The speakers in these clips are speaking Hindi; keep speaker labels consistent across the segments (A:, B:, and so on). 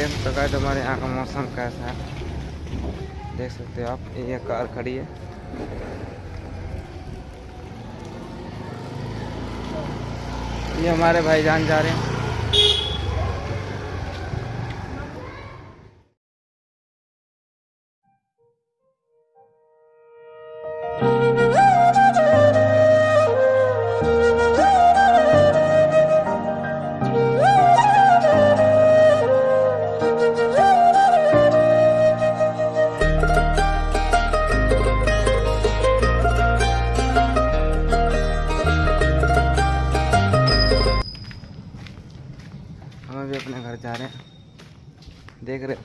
A: देख सकते हो हमारे यहाँ का मौसम कैसा है, देख सकते हो आप। ये कार खड़ी है, ये हमारे भाईजान जा रहे हैं। हम भी अपने घर जा रहे हैं, देख रहे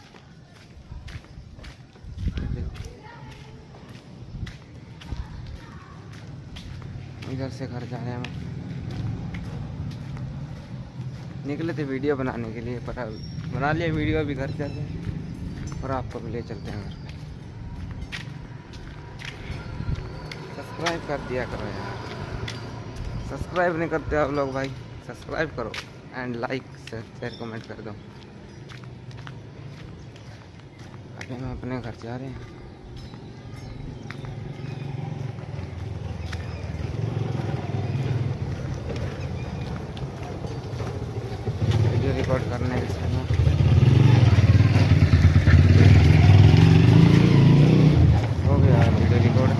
A: इधर से घर जा रहे हैं। हम निकले थे वीडियो बनाने के लिए, पर बना लिया वीडियो, अभी घर चल रहे हैं और आपको भी ले चलते हैं घर पे। सब्सक्राइब कर दिया करो यार, सब्सक्राइब नहीं करते आप लोग भाई, सब्सक्राइब करो एंड लाइक शेयर कमेंट कर दो। अभी हम अपने घर जा रहे हैं। वीडियो रिकॉर्ड करने के समय हो गया वीडियो रिकॉर्ड।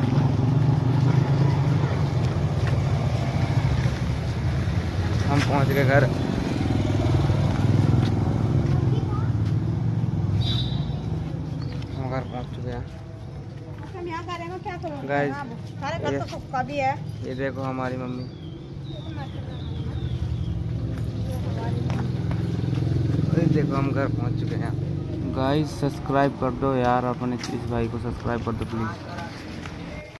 A: हम पहुंच गए घर। हम घर पहुंच चुके हैं गाइस। ये देखो हमारी मम्मी, देखो हम घर पहुंच चुके हैं गाइस। सब्सक्राइब कर दो यार, अपने इस भाई को सब्सक्राइब कर दो प्लीज़।